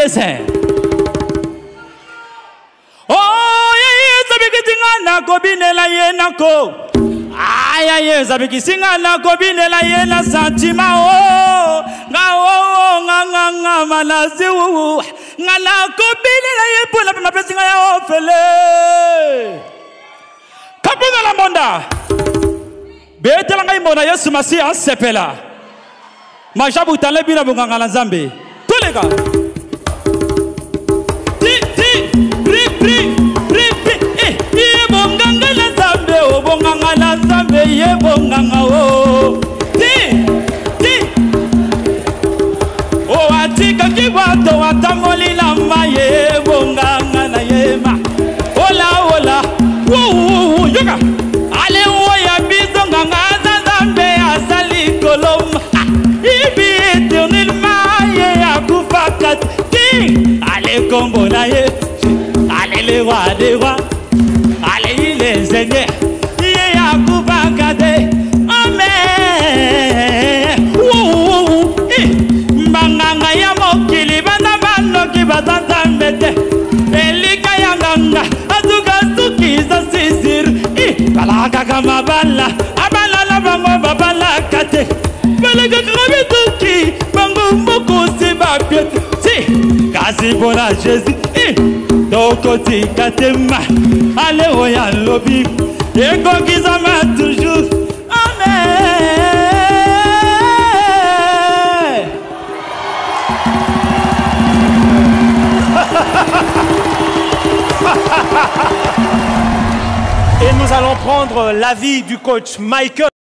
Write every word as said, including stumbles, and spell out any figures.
dessin. Oh, na kobinela yenako. Aïe aïe, zabiki singa na kobinela yena sentima oh. Nga oh nga nga nga malasi wu. Nga na kobinela yepola na pesinga ya ofele. Kapuna la monda. Betela ngai mona Yesu Masi asepela. Majabu talebina bunganga la Nzambe. Tous les gars. Ti ti ri ri ri ri. Eh, bonganga la Nzambe, oh bonganga la Nzambe, ye bonganga oh. Ti ti. Oh atika kiwato watamoli la maye bonganga na yema. Ola ola. Woo yoga. Ale oya bizonganga Nzambe asali kolom. Ibi éternellement ye akufakat. Ti. Ale kombo na ye. Ale le roi des rois. Allez les seigneurs, il y a Koubakade, amen. Ouh, Manganga Yamokili, Banamano qui va t'entendre. Elika Yanganga, Azuka Suki, Sasir, Balaka Mabala, Abala Bango Babala Kate, Balaka Rabituki, Bango Moko Sibapiet, si, Kasi Bona Jésus. Dokoti katema, allez oya lobby, et kokizama toujours, amen. Et nous allons prendre l'avis du coach Michael.